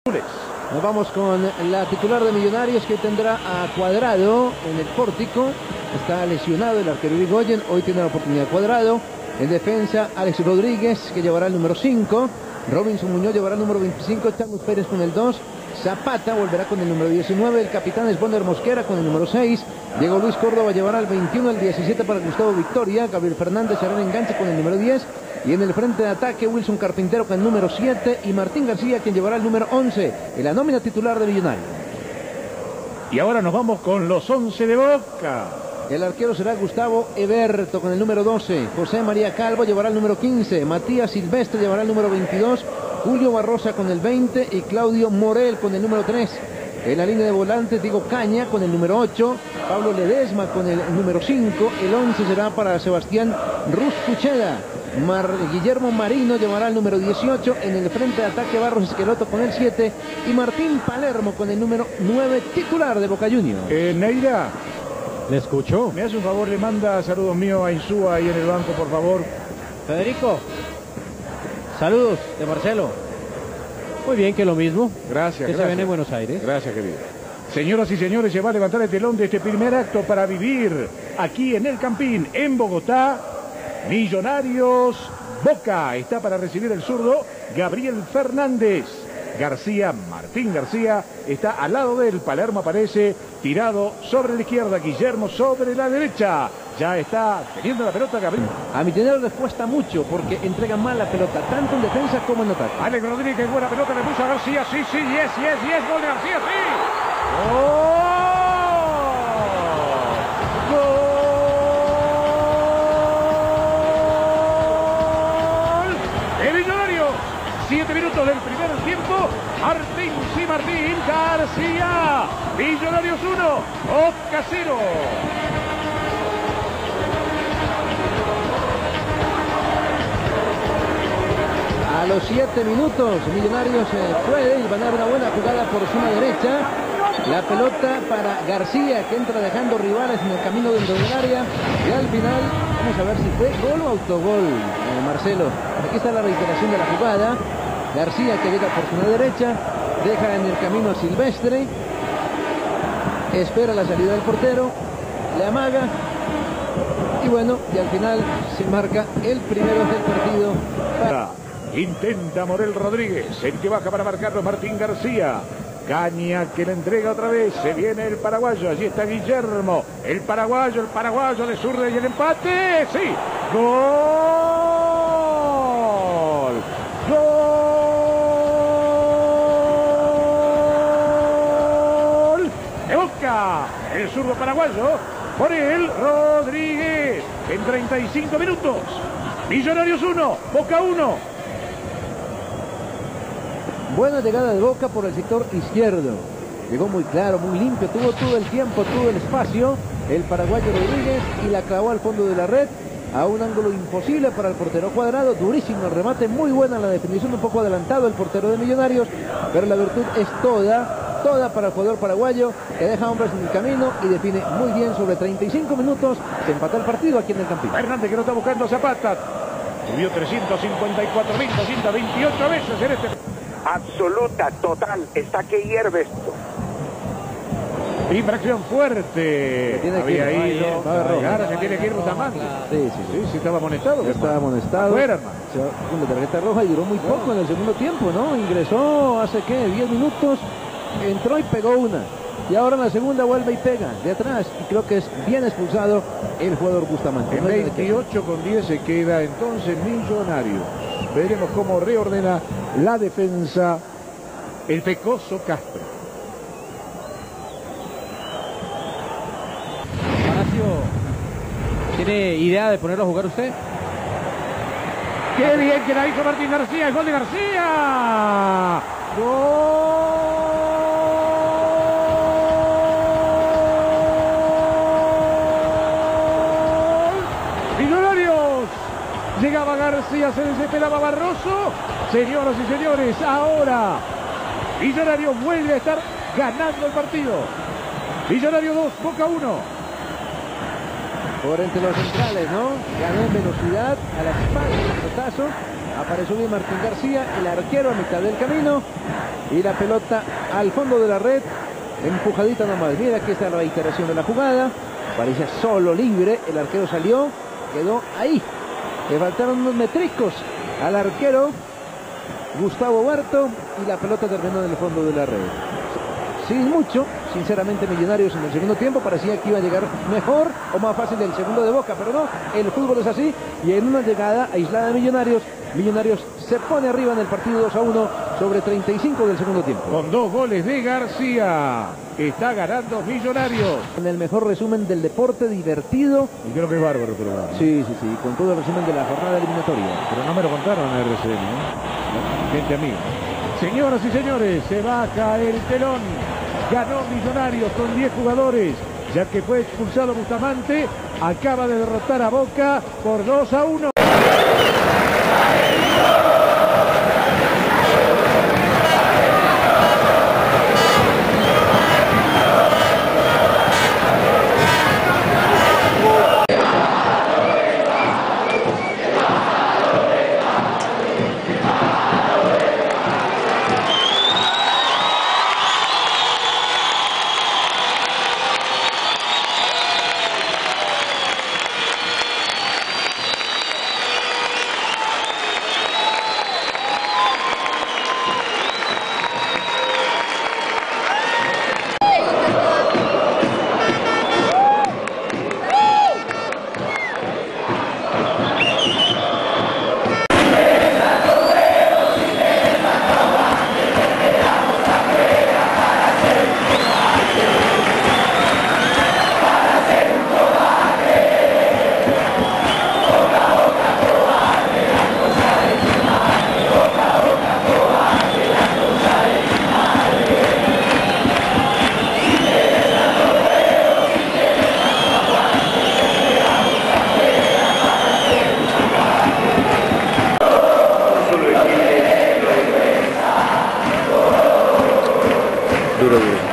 Nos vamos con la titular de Millonarios, que tendrá a Cuadrado en el pórtico. Está lesionado el arquero Irigoyen, hoy tiene la oportunidad Cuadrado. En defensa, Alex Rodríguez, que llevará el número 5. Robinson Muñoz llevará el número 25. Changos Pérez con el 2. Zapata volverá con el número 19. El capitán es Bonner Mosquera con el número 6. Diego Luis Córdoba llevará el 21. El 17 para Gustavo Victoria. Gabriel Fernández será el enganche con el número 10. Y en el frente de ataque, Wilson Carpintero con el número 7. Y Martín García, quien llevará el número 11. En la nómina titular de Millonarios. Y ahora nos vamos con los 11 de Boca. El arquero será Gustavo Eberto con el número 12. José María Calvo llevará el número 15. Matías Silvestre llevará el número 22. Julio Barrosa con el 20 y Claudio Morel con el número 3. En la línea de volantes, Diego Caña con el número 8. Pablo Ledesma con el número 5. El 11 será para Sebastián Ruscucheda. Guillermo Marino llevará el número 18. En el frente de ataque, Barros Esqueloto con el 7. Y Martín Palermo con el número 9, titular de Boca Juniors. Neira. Le escucho. Me hace un favor, le manda saludos míos a Insúa ahí en el banco, por favor. Federico. Saludos de Marcelo. Muy bien, que lo mismo. Gracias. Que se ven en Buenos Aires. Gracias, querido. Señoras y señores, se va a levantar el telón de este primer acto para vivir aquí en el Campín, en Bogotá. Millonarios Boca. Está para recibir el zurdo Gabriel Fernández. García, Martín García, está al lado de él. Palermo aparece tirado sobre la izquierda. Guillermo sobre la derecha. Ya está teniendo la pelota Gabriel. A Millonarios les cuesta mucho porque entregan mal la pelota, tanto en defensa como en ataque. Alex Rodríguez, buena pelota, le puso a García. Sí, yes. Gol de García, sí. ¡Gol! ¡De Millonarios! 7 minutos del primer tiempo. Martín García. Millonarios 1, Boca 0. A los 7 minutos, Millonarios puede y van a dar una buena jugada por zona derecha. La pelota para García, que entra dejando rivales en el camino dentro del área. Y al final, vamos a ver si fue gol o autogol, Marcelo. Aquí está la reiteración de la jugada. García, que llega por zona derecha, deja en el camino a Silvestre. Espera la salida del portero, le amaga. Y bueno, y al final se marca el primero del partido. Intenta Morel Rodríguez, el que baja para marcarlo Martín García. Caña, que le entrega otra vez. Se viene el paraguayo. Allí está Guillermo. El paraguayo de zurda y el empate. Sí. ¡Gol! ¡Gol! ¡De Boca! El zurdo paraguayo. Morel Rodríguez. En 35 minutos. Millonarios 1, Boca 1. Buena llegada de Boca por el sector izquierdo. Llegó muy claro, muy limpio, tuvo todo el tiempo, todo el espacio. El paraguayo Rodríguez y la clavó al fondo de la red a un ángulo imposible para el portero Cuadrado. Durísimo el remate, muy buena la definición, un poco adelantado el portero de Millonarios, pero la virtud es toda para el jugador paraguayo, que deja hombres en el camino y define muy bien. Sobre 35 minutos se empata el partido aquí en el Campín. Fernández, que no está buscando Zapata. Subió 354.228 veces en este... Absoluta, total, está que hierve esto. Infracción fuerte. Había ido. Ahora se tiene que ir Bustamante. Sí, estaba amonestado. Ya estaba amonestado. Fuera, con la tarjeta roja y duró muy poco en el segundo tiempo, ¿no? Ingresó hace, ¿qué? 10 minutos. Entró y pegó una. Y ahora en la segunda vuelve y pega de atrás. Y creo que es bien expulsado el jugador Bustamante. En 28/10 se queda entonces Millonarios. Veremos cómo reordena la defensa el Pecoso Castro. Palacio, ¿tiene idea de ponerlo a jugar usted? ¡Qué bien que la hizo Martín García! ¡El gol de García! ¡Gol! ¡Millonarios! Llegaba García, se desesperaba Barroso. Señoras y señores, ahora Millonarios vuelve a estar ganando el partido. Millonarios 2, Boca 1. Por entre los centrales, ¿no? Ganó en velocidad, a la espalda, el pelotazo. Apareció bien Martín García, el arquero a mitad del camino. Y la pelota al fondo de la red. Empujadita nomás. Mira, aquí está la reiteración de la jugada. Parecía solo, libre. El arquero salió, quedó ahí. Le faltaron unos metricos al arquero Gustavo Barto. Y la pelota terminó en el fondo de la red. Sin mucho, sinceramente, Millonarios en el segundo tiempo parecía que iba a llegar mejor o más fácil del segundo de Boca, pero no, el fútbol es así, y en una llegada aislada de Millonarios se pone arriba en el partido 2-1 sobre 35 del segundo tiempo. Con 2 goles de García, está ganando Millonarios. En el mejor resumen del deporte, divertido. Y creo que es bárbaro, pero va. Sí, con todo el resumen de la jornada eliminatoria. Pero no me lo contaron en RCN, ¿eh? Gente amiga. Señoras y señores, se baja el telón. Ganó Millonarios con 10 jugadores, ya que fue expulsado Bustamante. Acaba de derrotar a Boca por 2-1. Duro.